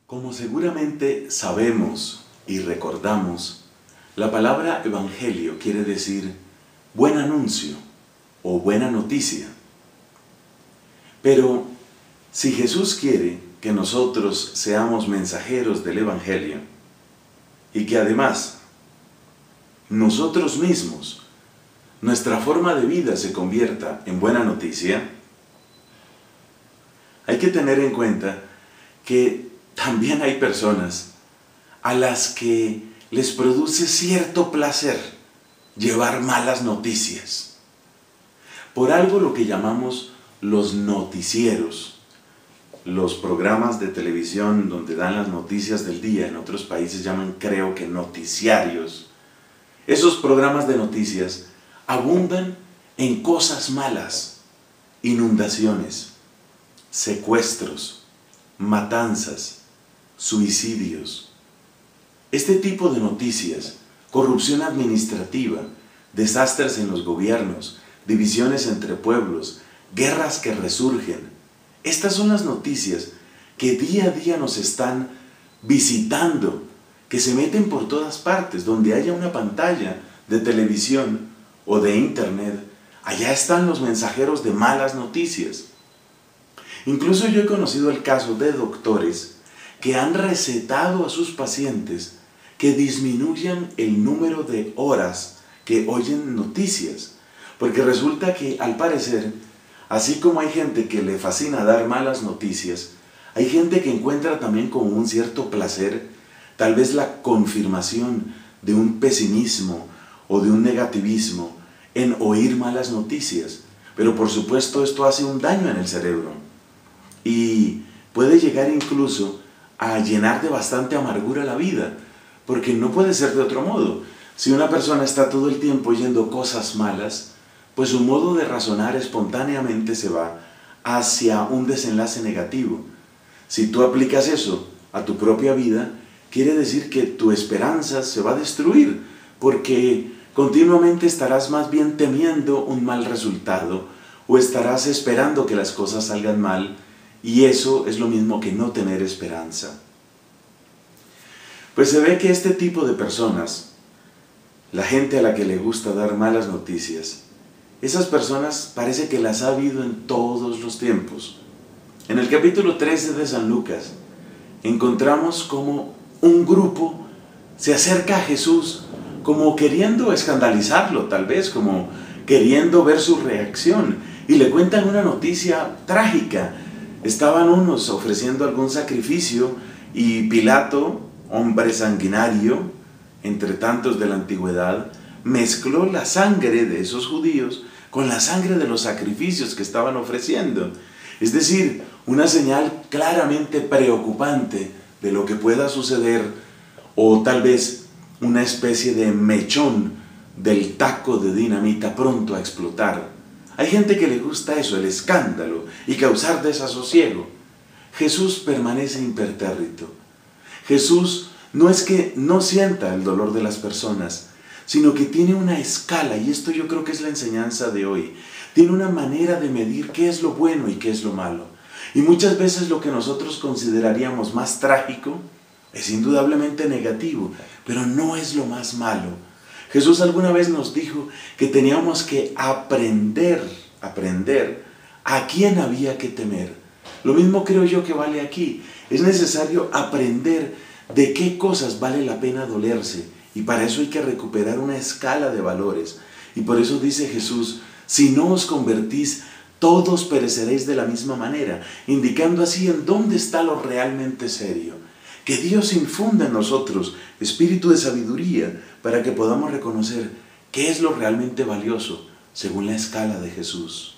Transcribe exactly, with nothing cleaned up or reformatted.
Como seguramente sabemos y recordamos, la palabra evangelio quiere decir buen anuncio o buena noticia. Pero si Jesús quiere que nosotros seamos mensajeros del evangelio y que además nosotros mismos, nuestra forma de vida se convierta en buena noticia, hay que tener en cuenta que también hay personas a las que les produce cierto placer llevar malas noticias. Por algo lo que llamamos los noticieros, los programas de televisión donde dan las noticias del día, en otros países llaman, creo que, noticiarios. Esos programas de noticias abundan en cosas malas, inundaciones, secuestros, matanzas, suicidios. Este tipo de noticias, corrupción administrativa, desastres en los gobiernos, divisiones entre pueblos, guerras que resurgen, estas son las noticias que día a día nos están visitando, que se meten por todas partes. Donde haya una pantalla de televisión o de internet, allá están los mensajeros de malas noticias. Incluso yo he conocido el caso de doctores que han recetado a sus pacientes que disminuyan el número de horas que oyen noticias, porque resulta que, al parecer, así como hay gente que le fascina dar malas noticias, hay gente que encuentra también como un cierto placer, tal vez la confirmación de un pesimismo o de un negativismo en oír malas noticias. Pero por supuesto esto hace un daño en el cerebro y puede llegar incluso a llenar de bastante amargura la vida, porque no puede ser de otro modo. Si una persona está todo el tiempo oyendo cosas malas, pues su modo de razonar espontáneamente se va hacia un desenlace negativo. Si tú aplicas eso a tu propia vida, quiere decir que tu esperanza se va a destruir, porque continuamente estarás más bien temiendo un mal resultado, o estarás esperando que las cosas salgan mal, y eso es lo mismo que no tener esperanza. Pues se ve que este tipo de personas, la gente a la que le gusta dar malas noticias, esas personas parece que las ha habido en todos los tiempos. En el capítulo trece de San Lucas encontramos como un grupo se acerca a Jesús como queriendo escandalizarlo, tal vez como queriendo ver su reacción, y le cuentan una noticia trágica. Estaban unos ofreciendo algún sacrificio y Pilato, hombre sanguinario, entre tantos de la antigüedad, mezcló la sangre de esos judíos con la sangre de los sacrificios que estaban ofreciendo. Es decir, una señal claramente preocupante de lo que pueda suceder, o tal vez una especie de mechón del taco de dinamita pronto a explotar. Hay gente que le gusta eso, el escándalo, y causar desasosiego. Jesús permanece impertérrito. Jesús no es que no sienta el dolor de las personas, sino que tiene una escala, y esto yo creo que es la enseñanza de hoy. Tiene una manera de medir qué es lo bueno y qué es lo malo. Y muchas veces lo que nosotros consideraríamos más trágico es indudablemente negativo, pero no es lo más malo. Jesús alguna vez nos dijo que teníamos que aprender, aprender a quién había que temer. Lo mismo creo yo que vale aquí. Es necesario aprender de qué cosas vale la pena dolerse, y para eso hay que recuperar una escala de valores. Y por eso dice Jesús, si no os convertís, todos pereceréis de la misma manera, indicando así en dónde está lo realmente serio. Que Dios infunda en nosotros espíritu de sabiduría para que podamos reconocer qué es lo realmente valioso según la escala de Jesús.